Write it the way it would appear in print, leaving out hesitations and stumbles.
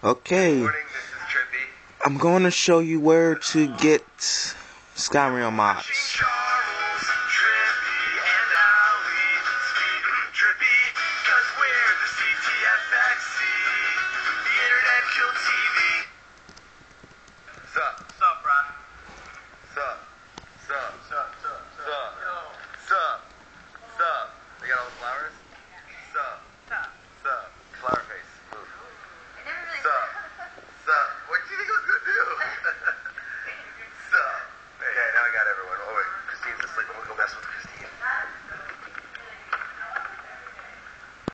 Okay, I'm going to show you where to get Skyrim mods.